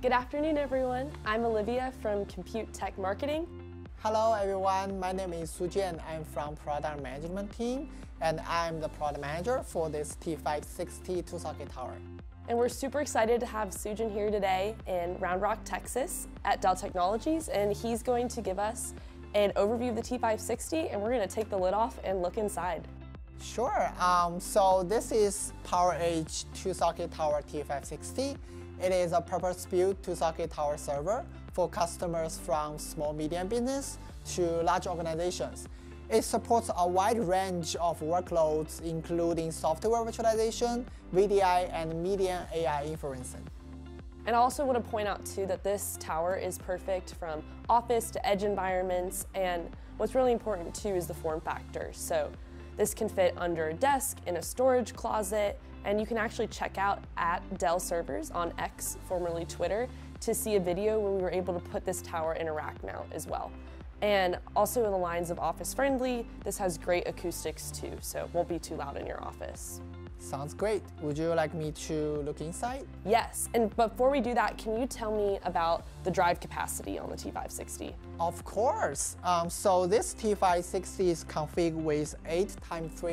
Good afternoon, everyone. I'm Olivia from Compute Tech Marketing. Hello, everyone. My name is Sujian. I'm from Product Management team, and I'm the product manager for this T560 two-socket tower. And we're super excited to have Sujin here today in Round Rock, Texas at Dell Technologies, and he's going to give us an overview of the T560, and we're going to take the lid off and look inside. Sure. So this is PowerEdge two-socket tower T560. It is a purpose-built two-socket tower server for customers from small medium business to large organizations. It supports a wide range of workloads, including software virtualization, VDI, and media AI inferencing. And I also want to point out too that this tower is perfect from office to edge environments, and what's really important too is the form factor. So this can fit under a desk, in a storage closet, and you can actually check out at Dell servers on X, formerly Twitter, to see a video where we were able to put this tower in a rack mount as well. And also in the lines of office friendly, this has great acoustics too, so it won't be too loud in your office. Sounds great. Would you like me to look inside? Yes, and before we do that, can you tell me about the drive capacity on the T560? Of course. So this T560 is configured with 8 x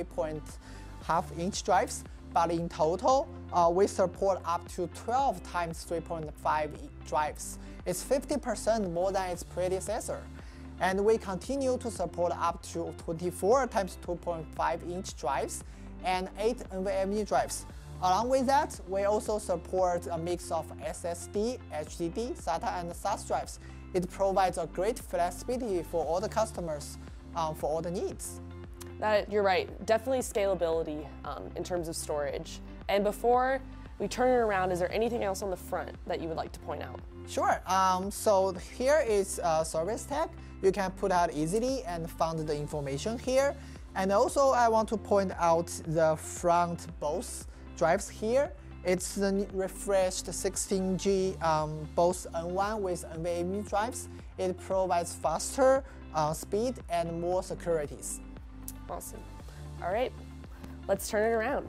3.5-inch drives, but in total, we support up to 12 x 3.5 drives. It's 50% more than its predecessor. And we continue to support up to 24 x 2.5-inch drives and 8 NVMe drives. Along with that, we also support a mix of SSD, HDD, SATA, and SAS drives. It provides a great flexibility for all the customers for all the needs. You're right, definitely scalability in terms of storage. And before we turn it around, is there anything else on the front that you would like to point out? Sure. So here is a service tag. You can put out easily and find the information here. And also, I want to point out the front both drives here. It's the refreshed 16G both N1 with NVMe drives. It provides faster speed and more securities. Awesome. All right, let's turn it around.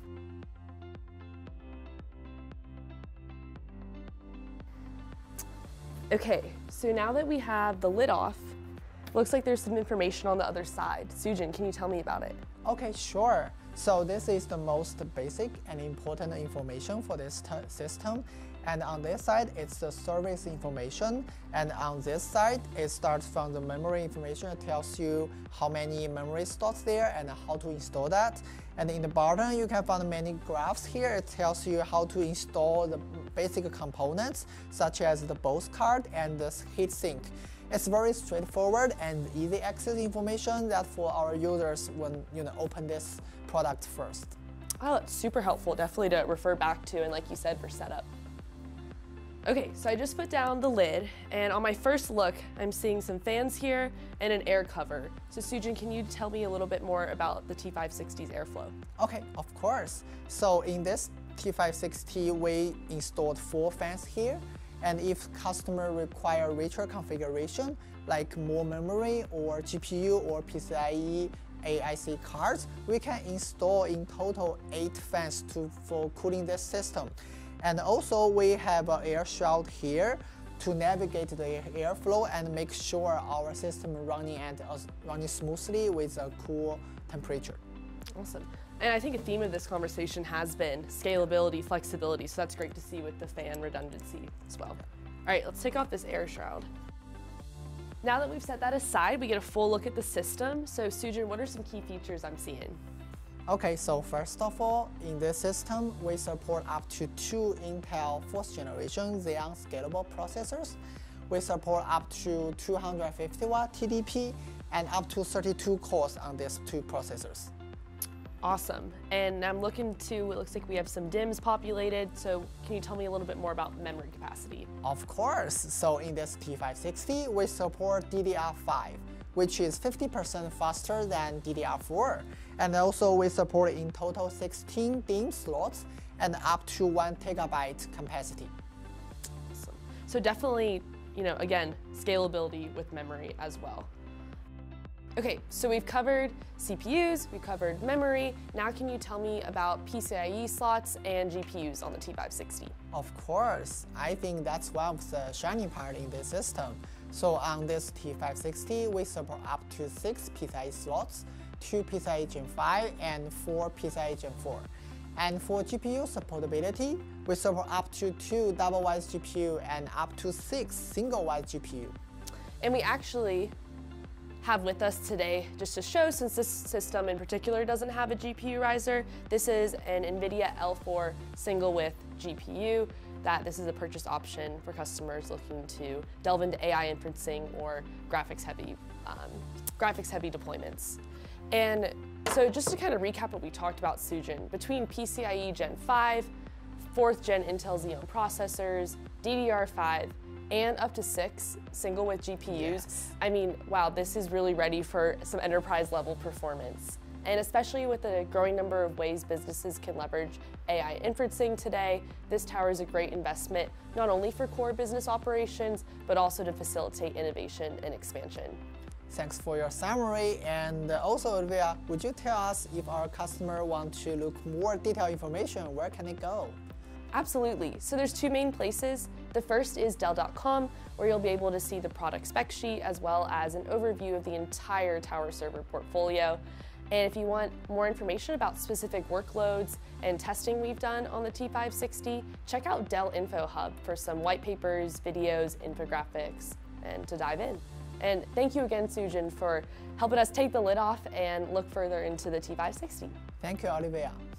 Okay, so now that we have the lid off, looks like there's some information on the other side. Sujin, can you tell me about it? Okay, sure. So this is the most basic and important information for this system. And on this side, it's the service information. And on this side, it starts from the memory information. It tells you how many memory slots there and how to install that. And in the bottom, you can find many graphs here. It tells you how to install the basic components, such as the BOS card and the heatsink. It's very straightforward and easy access information that for our users when open this product first. Oh, that's super helpful, definitely to refer back to, and like you said, for setup. Okay, so I just put down the lid, and on my first look, I'm seeing some fans here and an air cover. So Sujin, can you tell me a little bit more about the T560's airflow? Okay, of course. So in this T560, we installed 4 fans here. And if customer require richer configuration, like more memory or GPU or PCIe AIC cards, we can install in total 8 fans for cooling this system. And also we have an air shroud here to navigate the airflow and make sure our system running smoothly with a cool temperature. Awesome. And I think a theme of this conversation has been scalability, flexibility, so that's great to see with the fan redundancy as well. All right, let's take off this air shroud. Now that we've set that aside, we get a full look at the system. So Sujin, what are some key features I'm seeing? Okay, so first of all, in this system, we support up to 2 Intel 4th generation Xeon Scalable processors. We support up to 250 watt TDP and up to 32 cores on these 2 processors. Awesome. And I'm looking to, it looks like we have some DIMMs populated, so can you tell me a little bit more about memory capacity? Of course. So in this T560, we support DDR5, which is 50% faster than DDR4. And also we support in total 16 DIMM slots and up to 1 TB capacity. Awesome. So definitely, again, scalability with memory as well. Okay, so we've covered CPUs, we've covered memory. Now can you tell me about PCIe slots and GPUs on the T560? Of course, I think that's one of the shiny part in this system. So on this T560, we support up to 6 PCIe slots, 2 PCIe Gen 5 and 4 PCIe Gen 4. And for GPU supportability, we support up to 2 double-wide GPU and up to 6 single-wide GPU. And we actually have with us today, just to show, since this system in particular doesn't have a GPU riser, this is an NVIDIA L4 single width GPU. This is a purchase option for customers looking to delve into AI inferencing or graphics heavy deployments. And so just to kind of recap what we talked about, Sujin, between PCIe Gen 5, 4th gen Intel Xeon processors, DDR5, and up to 6 single width GPUs. Yes. I mean, wow, this is really ready for some enterprise level performance. And especially with the growing number of ways businesses can leverage AI inferencing today, this tower is a great investment, not only for core business operations, but also to facilitate innovation and expansion. Thanks for your summary. And also, Olivia, would you tell us if our customer want to look more detailed information, where can it go? Absolutely. So there's 2 main places. The first is Dell.com, where you'll be able to see the product spec sheet as well as an overview of the entire tower server portfolio. And if you want more information about specific workloads and testing we've done on the T560, check out Dell Info Hub for some white papers, videos, infographics, and to dive in. And thank you again, Sujin, for helping us take the lid off and look further into the T560. Thank you, Olivia.